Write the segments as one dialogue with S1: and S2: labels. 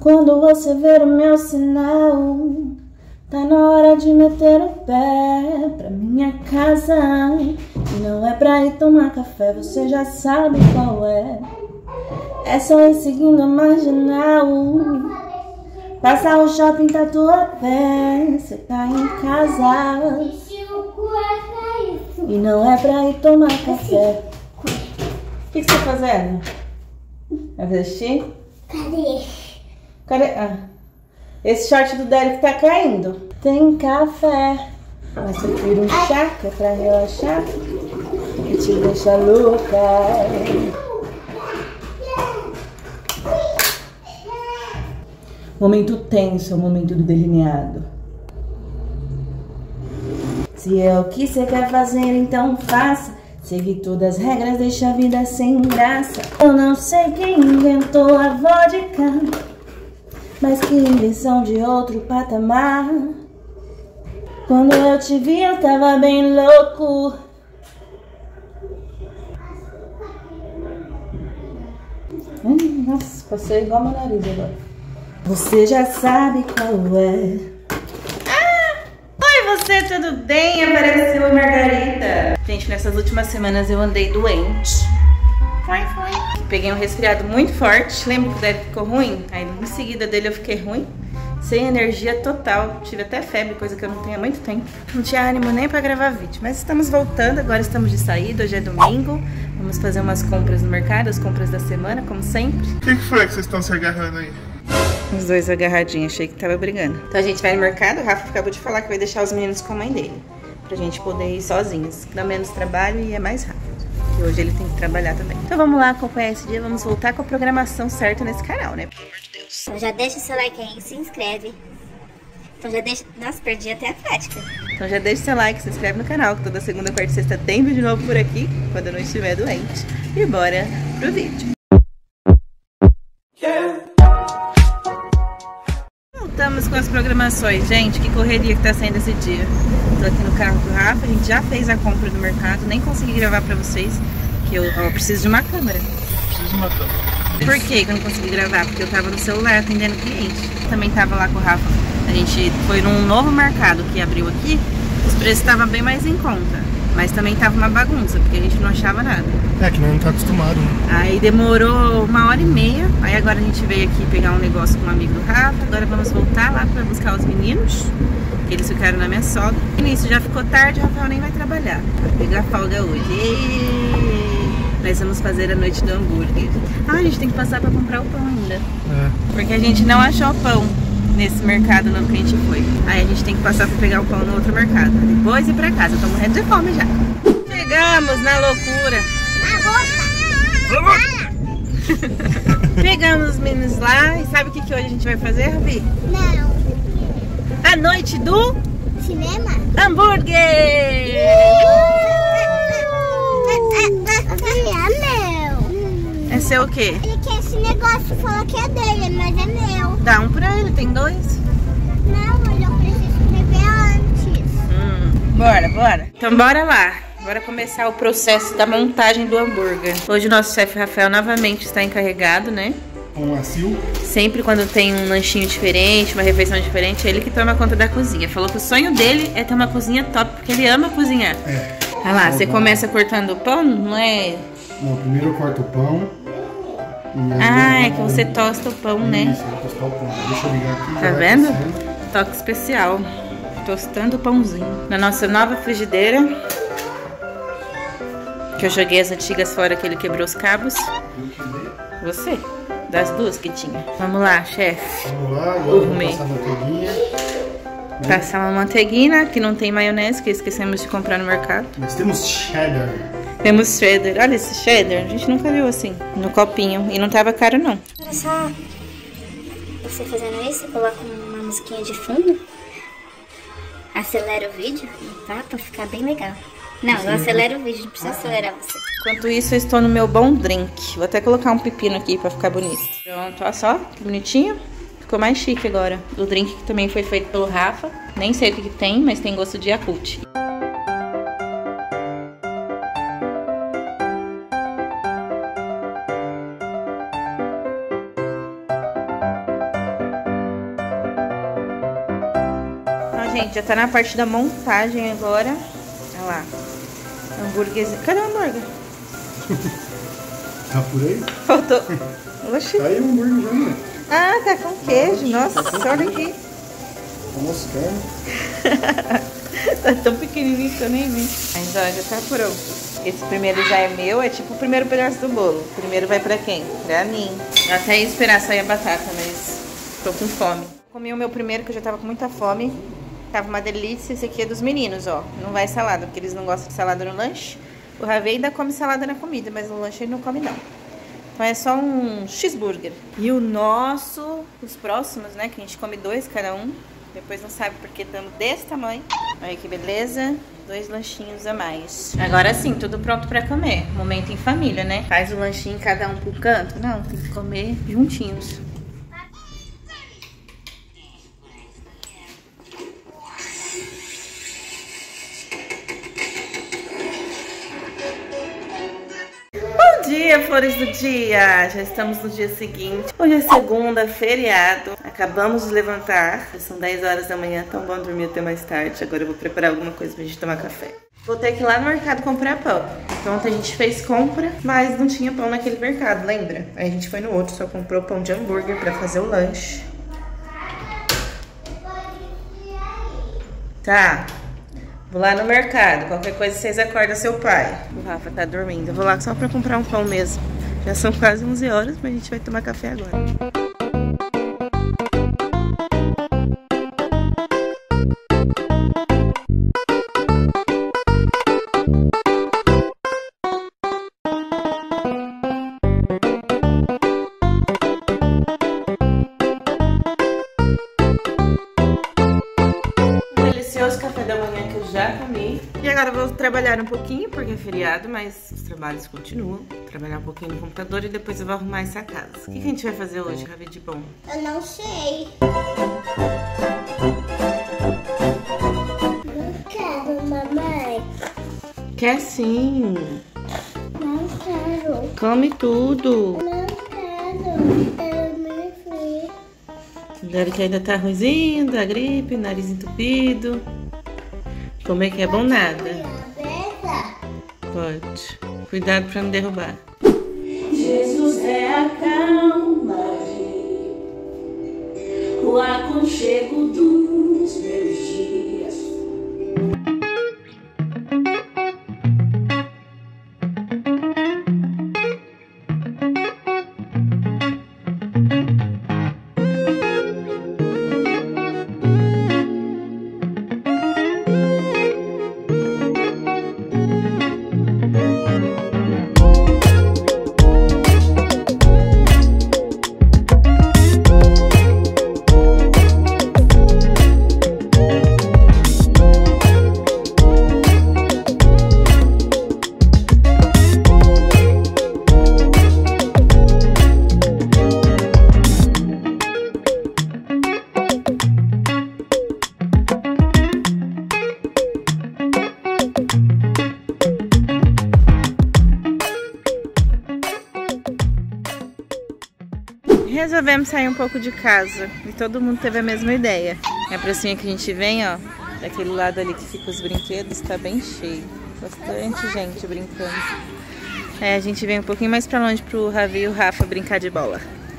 S1: Quando você ver o meu sinal, tá na hora de meter o pé pra minha casa. E não é pra ir tomar café, você já sabe qual é. É só ir seguindo a marginal, passar o shopping Tatuapé, cê tá em casa. E não é pra ir tomar café. O que você tá fazendo? Vai vestir? Cadê? Ah, esse short do Derek tá caindo. Tem café, mas eu prefiro um chá, que é pra relaxar, que te deixa louca. Momento tenso, é o momento do delineado. Se é o que você quer fazer, então faça. Seguir todas as regras, deixa a vida sem graça. Eu não sei quem inventou a vodka, mas que invenção de outro patamar. Quando eu te vi, eu tava bem louco. Nossa, passei igual meu nariz agora. Você já sabe qual é. Oi, você, tudo bem? Apareceu a Margarida. Gente, nessas últimas semanas eu andei doente. Foi. Peguei um resfriado muito forte. Lembra que o Derek ficou ruim? Aí em seguida dele eu fiquei ruim. Sem energia total. Tive até febre, coisa que eu não tenho há muito tempo. Não tinha ânimo nem pra gravar vídeo. Mas estamos voltando, agora estamos de saída. Hoje é domingo. Vamos fazer umas compras no mercado, as compras da semana, como sempre.
S2: O que foi que vocês estão se agarrando aí?
S1: Os dois agarradinhos, achei que tava brigando. Então a gente vai no mercado, o Rafa acabou de falar que vai deixar os meninos com a mãe dele. Pra gente poder ir sozinhos. Dá menos trabalho e é mais rápido. E hoje ele tem que trabalhar também. Então vamos lá acompanhar esse dia, vamos voltar com a programação certa nesse canal, né? Pelo amor de Deus.
S3: Então já deixa o seu like aí, se inscreve. Então já deixa... Nossa, perdi até a prática.
S1: Então já deixa o seu like, se inscreve no canal, que toda segunda, quarta e sexta tem vídeo novo por aqui, quando eu não estiver doente. E bora pro vídeo. Voltamos com as programações, gente, que correria que tá saindo esse dia. Tô aqui no carro do Rafa, a gente já fez a compra do mercado, nem consegui gravar pra vocês, que eu preciso de uma câmera.
S2: Preciso de uma câmera.
S1: Por que eu não consegui gravar? Porque eu tava no celular atendendo cliente. Também tava lá com o Rafa. A gente foi num novo mercado que abriu aqui, os preços estavam bem mais em conta. Mas também tava uma bagunça, porque a gente não achava nada.
S2: É, que não tá acostumado, né?
S1: Aí demorou 1h30. Aí agora a gente veio aqui pegar um negócio com um amigo do Rafa. Agora vamos voltar lá pra buscar os meninos, que eles ficaram na minha sogra. E nisso já ficou tarde, o Rafael nem vai trabalhar. Vai pegar folga hoje. E... nós vamos fazer a noite do hambúrguer. Ah, a gente tem que passar pra comprar o pão ainda. Porque a gente não achou o pão nesse mercado não que a gente foi. Aí a gente tem que passar pra pegar o pão no outro mercado. Depois ir pra casa. Eu tô morrendo de fome já. Chegamos na loucura. Pegamos os meninos lá. E sabe o que hoje a gente vai fazer, Rabi?
S3: Não.
S1: A noite do...
S3: Cinema?
S1: hambúrguer! É seu o quê?
S3: Ele quer esse negócio, falou que é dele, mas é meu.
S1: Dá um pra ele, tem dois.
S3: Não, mas eu preciso escrever antes.
S1: Bora. Então bora lá. Bora começar o processo da montagem do hambúrguer. Hoje o nosso chefe Rafael novamente está encarregado, né?
S2: Com macio.
S1: Sempre quando tem um lanchinho diferente, uma refeição diferente, é ele que toma conta da cozinha. Falou que o sonho dele é ter uma cozinha top, porque ele ama cozinhar.
S2: É.
S1: Olha lá, você começa cortando o pão, não é?
S2: Não, primeiro eu corto o pão.
S1: Ah, é que você tosta o pão, né?
S2: Isso, eu vou tostar o pão. Deixa eu ligar aqui.
S1: Tá vendo? Toque especial. Tostando o pãozinho. Na nossa nova frigideira. Que eu joguei as antigas fora que ele quebrou os cabos. Você? Das duas que tinha. Vamos lá, chefe.
S2: Vamos lá, agora eu vou passar a manteiguinha.
S1: Passar uma manteiguinha, que não tem maionese, que esquecemos de comprar no mercado.
S2: Nós temos cheddar.
S1: Temos cheddar. Olha esse cheddar, a gente nunca viu assim, no copinho. E não tava caro, não.
S3: Olha só, você fazendo isso, coloca uma musiquinha de fundo, acelera o vídeo, tá? Pra ficar bem legal. Não, eu acelero o vídeo, não precisa acelerar você.
S1: Enquanto isso, eu estou no meu bom drink. Vou até colocar um pepino aqui pra ficar bonito. Pronto, olha só, que bonitinho. Ficou mais chique agora. O drink que também foi feito pelo Rafa. Nem sei o que tem, mas tem gosto de Yakult. Gente, já tá na parte da montagem agora. Olha lá. Hambúrguerzinho. Cadê o hambúrguer?
S2: Tá por aí?
S1: Faltou. Oxi.
S2: Tá aí o hambúrguer já, né?
S1: Ah, tá com queijo. Nossa, olha aqui.
S2: Tá moscando.
S1: Tá tão pequenininho que eu nem vi. Mas ó, já tá pronto. Esse primeiro já é meu, é tipo o primeiro pedaço do bolo. O primeiro vai pra quem? Pra mim. Eu até ia esperar sair a batata, mas tô com fome. Comi o meu primeiro, que eu já tava com muita fome. Tava uma delícia. Esse aqui é dos meninos, ó. Não vai salada, porque eles não gostam de salada no lanche. O Ravi ainda come salada na comida, mas no lanche ele não come, não. Então é só um cheeseburger. E o nosso, os próximos, né? Que a gente come 2 cada um. Depois não sabe porque estamos desse tamanho. Olha que beleza. 2 lanchinhos a mais. Agora sim, tudo pronto pra comer. Momento em família, né? Faz o lanchinho cada um pro canto. Não, tem que comer juntinhos. Bom dia, flores do dia! Já estamos no dia seguinte. Hoje é segunda, feriado. Acabamos de levantar. Já são 10 horas da manhã, tão bom dormir até mais tarde. Agora eu vou preparar alguma coisa pra gente tomar café. Vou ter que ir lá no mercado comprar pão. Então ontem a gente fez compra, mas não tinha pão naquele mercado, lembra? Aí a gente foi no outro, só comprou pão de hambúrguer pra fazer o lanche. Tá. Vou lá no mercado, qualquer coisa vocês acordam seu pai. O Rafa tá dormindo. Eu vou lá só pra comprar um pão mesmo. Já são quase 11 horas, mas a gente vai tomar café agora. Café da manhã que eu já comi. E agora eu vou trabalhar um pouquinho, porque é feriado, mas os trabalhos continuam. Trabalhar um pouquinho no computador e depois eu vou arrumar essa casa. O que a gente vai fazer hoje, Ravi, de bom?
S3: Eu não sei. Não quero, mamãe.
S1: Quer sim.
S3: Não quero.
S1: Come tudo.
S3: Não quero. Quero me ver.
S1: Agora que ainda tá ruimzinho, da gripe, nariz entupido. Comer que é bom nada. Pode. Cuidado pra não derrubar.
S4: Jesus é a calma, o aconchego dos meus dias.
S1: Resolvemos sair um pouco de casa e todo mundo teve a mesma ideia. A pracinha que a gente vem, ó, daquele lado ali que fica os brinquedos, tá bem cheio. Bastante gente brincando. Aí a gente vem um pouquinho mais pra longe pro Ravi e o Rafa brincar de bola.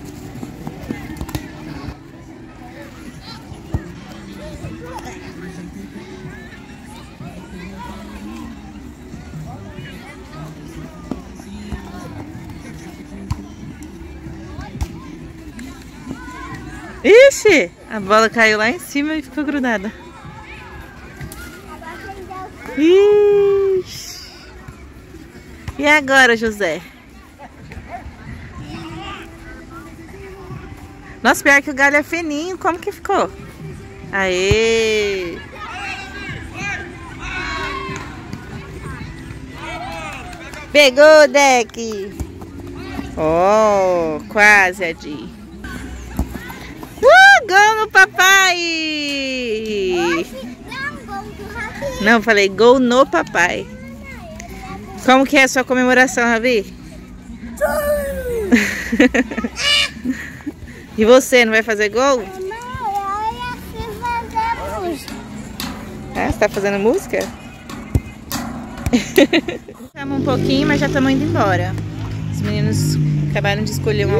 S1: Ixi, a bola caiu lá em cima e ficou grudada. Ixi. E agora, José? Nossa, pior que o galho é fininho, como que ficou? Aê! Pegou, Deck! Oh, quase, Adi. Gol no papai! Não, falei gol no papai. Como que é a sua comemoração, Ravi? E você, não vai fazer gol? Ah, você tá fazendo música? Estamos um pouquinho, mas já estamos indo embora. Os meninos acabaram de escolher um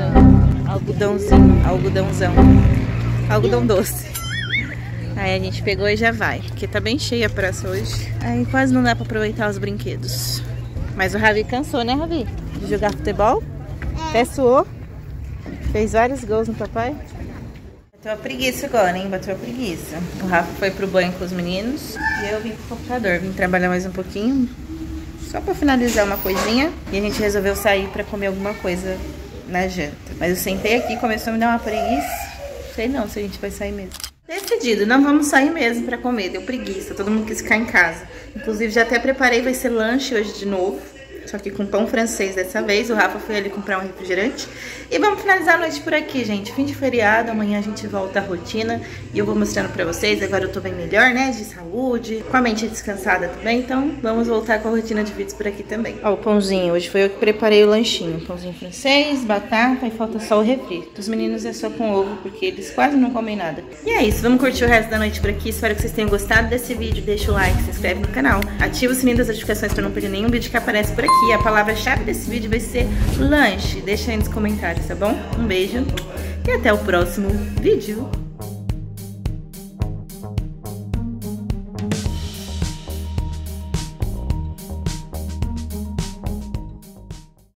S1: algodão doce. Aí a gente pegou e já vai, porque tá bem cheia a praça hoje. Aí quase não dá pra aproveitar os brinquedos. Mas o Ravi cansou, né, Ravi? De jogar futebol. Até suou. Fez vários gols no papai. Bateu a preguiça agora, hein? Bateu a preguiça. O Rafa foi pro banho com os meninos e eu vim pro computador. Vim trabalhar mais um pouquinho, só pra finalizar uma coisinha. E a gente resolveu sair pra comer alguma coisa na janta. Mas eu sentei aqui, começou a me dar uma preguiça. Sei não se a gente vai sair mesmo. Decidido, não vamos sair mesmo pra comer. Deu preguiça, todo mundo quis ficar em casa. Inclusive já até preparei, vai ser lanche hoje de novo. Só que com pão francês dessa vez. O Rafa foi ali comprar um refrigerante. E vamos finalizar a noite por aqui, gente. Fim de feriado, amanhã a gente volta à rotina. E eu vou mostrando pra vocês. Agora eu tô bem melhor, né? De saúde, com a mente descansada também. Então vamos voltar com a rotina de vídeos por aqui também. Ó, o pãozinho. Hoje foi eu que preparei o lanchinho. Pãozinho francês, batata e falta só o refri. Dos meninos é só com ovo, porque eles quase não comem nada. E é isso. Vamos curtir o resto da noite por aqui. Espero que vocês tenham gostado desse vídeo. Deixa o like, se inscreve no canal. Ativa o sininho das notificações pra não perder nenhum vídeo que aparece por aqui. A palavra-chave desse vídeo vai ser lanche. Deixa aí nos comentários, tá bom? Um beijo e até o próximo vídeo.